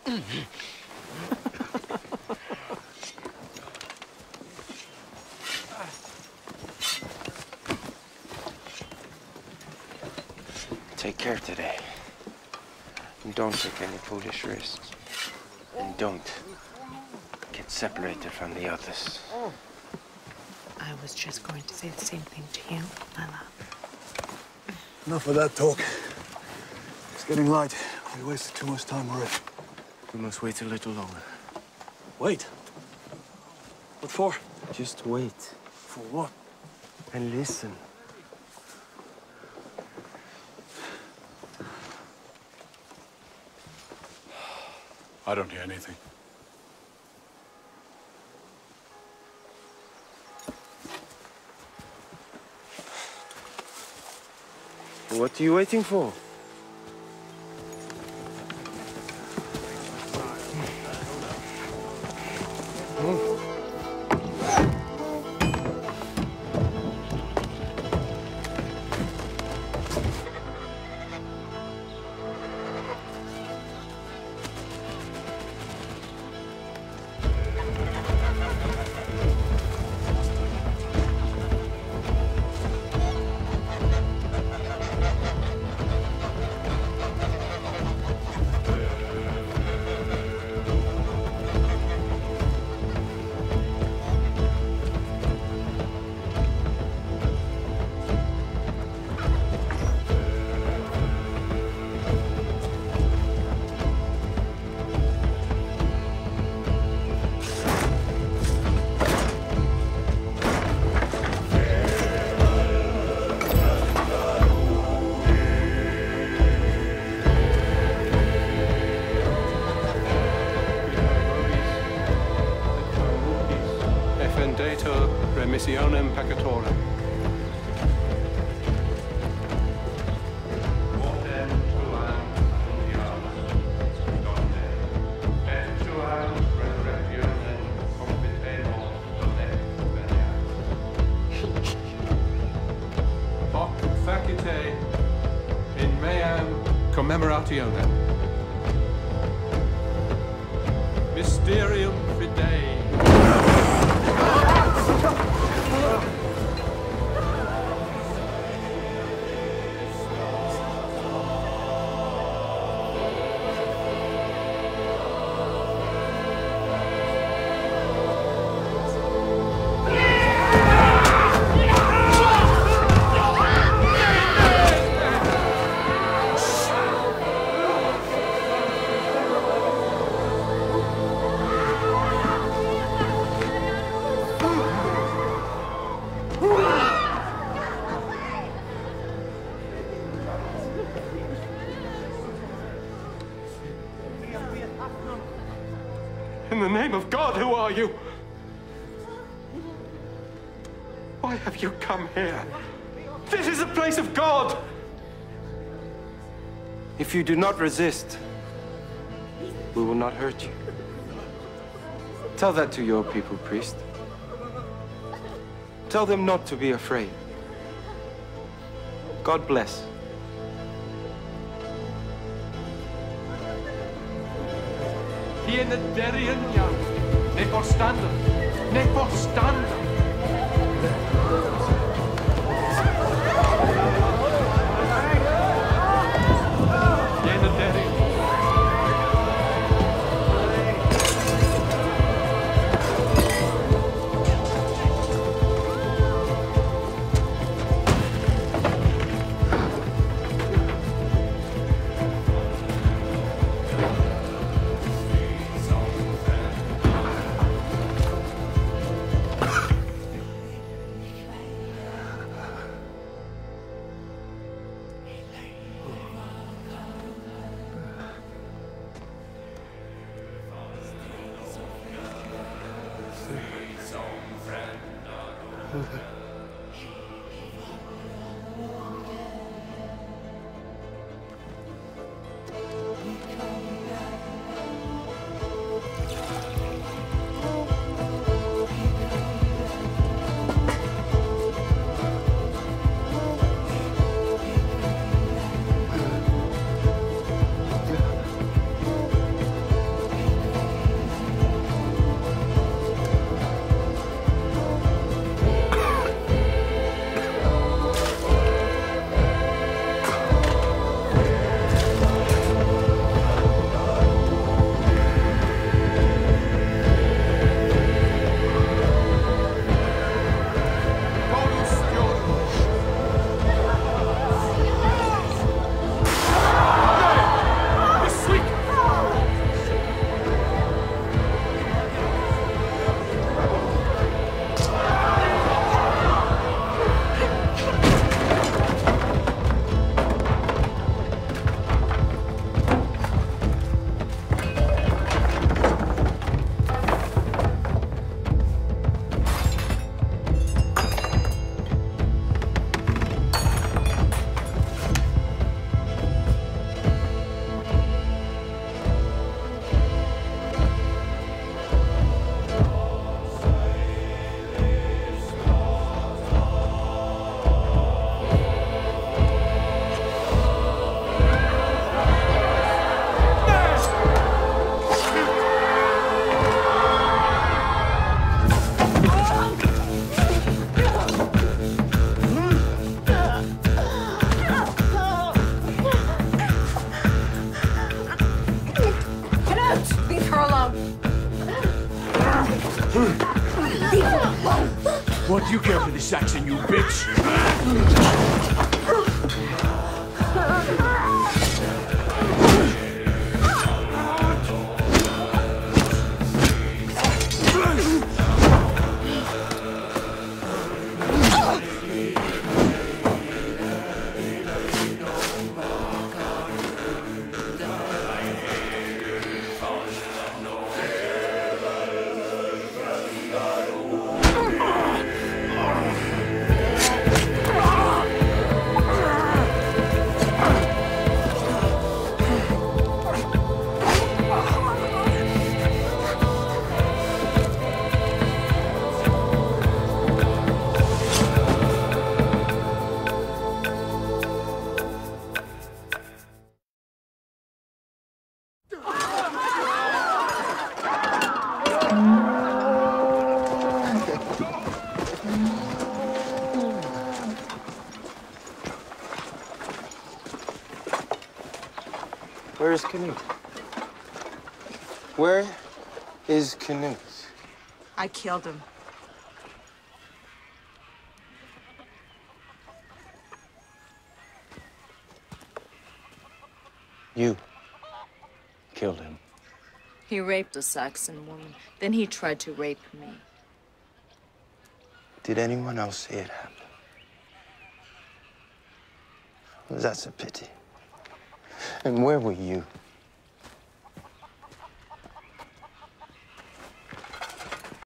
Take care today. And don't take any foolish risks. And don't get separated from the others. I was just going to say the same thing to you, my love. Enough of that talk. It's getting light. We wasted too much time already. We must wait a little longer. Wait? What for? Just wait. For what? And listen. I don't hear anything. What are you waiting for? Missionem peccatorem. Hoc facite in meam commemorationem. Mysterium fidei. In the name of God, who are you? Why have you come here? This is a place of God! If you do not resist, we will not hurt you. Tell that to your people, priest. Tell them not to be afraid. God bless. Hier ne derien jan, ne forstanden, ne forstanden. Hier ne derien. What do you care for the Saxon, you bitch? Where is Knut? Where is Knut? I killed him. You killed him. He raped a Saxon woman. Then he tried to rape me. Did anyone else see it happen? Well, that's a pity. And where were you?